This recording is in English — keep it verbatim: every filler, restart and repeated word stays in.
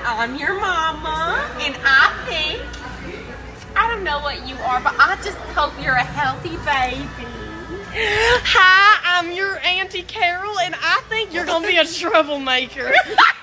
I'm your mama, and I think, I don't know what you are, but I just hope you're a healthy baby. Hi, I'm your Auntie Carol, and I think you're gonna be a troublemaker.